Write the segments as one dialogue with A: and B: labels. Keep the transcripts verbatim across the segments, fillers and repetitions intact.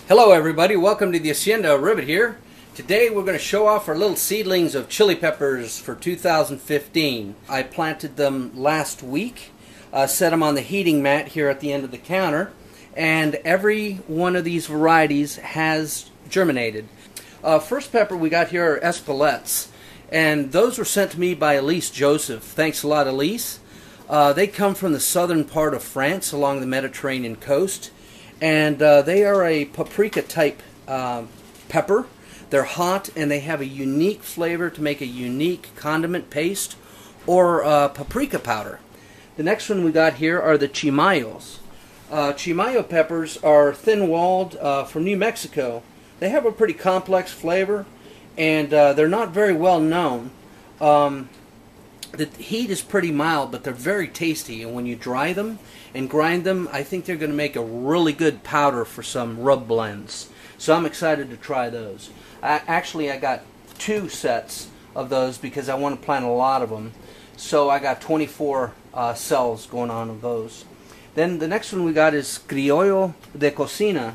A: Hello everybody, welcome to the Hacienda. Ribbit here. Today we're going to show off our little seedlings of chili peppers for two thousand fifteen. I planted them last week, uh, set them on the heating mat here at the end of the counter, and every one of these varieties has germinated. Uh, first pepper we got here are Espelettes, and those were sent to me by Elise Joseph. Thanks a lot, Elise. Uh, they come from the southern part of France along the Mediterranean coast. And uh, they are a paprika type uh, pepper. They're hot and they have a unique flavor to make a unique condiment paste or uh, paprika powder. The next one we got here are the chimayos. Uh, chimayo peppers are thin-walled uh, from New Mexico. They have a pretty complex flavor and uh, they're not very well known. Um, The heat is pretty mild, but they're very tasty, and when you dry them and grind them, I think they're going to make a really good powder for some rub blends. So I'm excited to try those. I, actually, I got two sets of those because I want to plant a lot of them. So I got twenty-four uh, cells going on of those. Then the next one we got is Criollo de Cocina.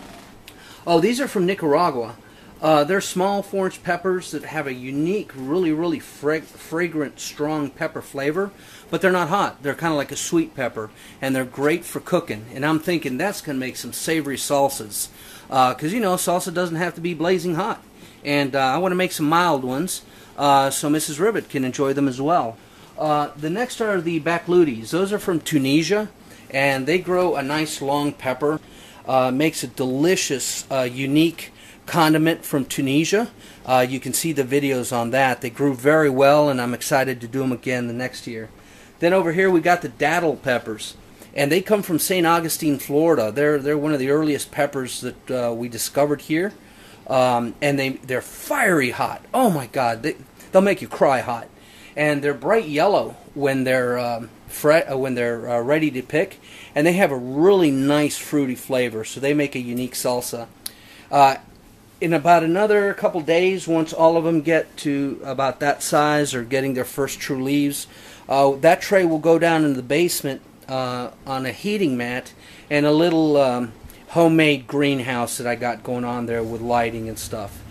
A: Oh, these are from Nicaragua. Uh, they're small four-inch peppers that have a unique, really, really fra fragrant, strong pepper flavor, but they're not hot. They're kind of like a sweet pepper, and they're great for cooking. And I'm thinking that's going to make some savory salsas, because, uh, you know, salsa doesn't have to be blazing hot. And uh, I want to make some mild ones, uh, so Missus Ribbit can enjoy them as well. Uh, the next are the Bakludis. Those are from Tunisia, and they grow a nice long pepper. Uh, makes a delicious, uh, unique condiment from Tunisia. Uh, you can see the videos on that. They grew very well, and I'm excited to do them again the next year. Then over here we got the datil peppers, and they come from Saint Augustine, Florida. They're they're one of the earliest peppers that uh, we discovered here, um, and they they're fiery hot. Oh my God, they they'll make you cry hot, and they're bright yellow when they're um, fre uh, when they're uh, ready to pick, and they have a really nice fruity flavor. So they make a unique salsa. Uh, In about another couple days, once all of them get to about that size or getting their first true leaves, uh, that tray will go down in the basement uh, on a heating mat and a little um, homemade greenhouse that I got going on there with lighting and stuff.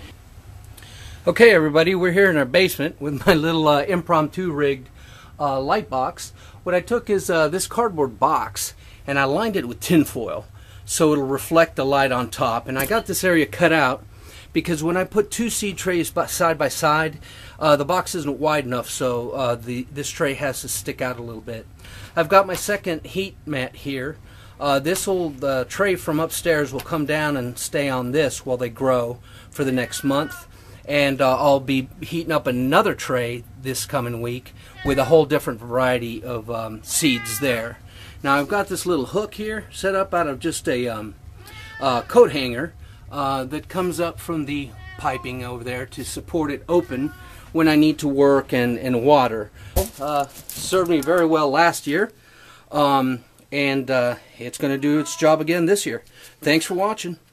A: Okay, everybody, we're here in our basement with my little uh, impromptu rigged uh, light box. What I took is uh, this cardboard box and I lined it with tin foil so it'll reflect the light on top. And I got this area cut out because when I put two seed trays side by side, uh, the box isn't wide enough, so uh, the this tray has to stick out a little bit. I've got my second heat mat here. Uh, this will the tray from upstairs will come down and stay on this while they grow for the next month, and uh, I'll be heating up another tray this coming week with a whole different variety of um, seeds there. Now I've got this little hook here set up out of just a um, uh, coat hanger. Uh, that comes up from the piping over there to support it open when I need to work and, and water. Uh, served me very well last year, um, and uh, it's going to do its job again this year. Thanks for watching.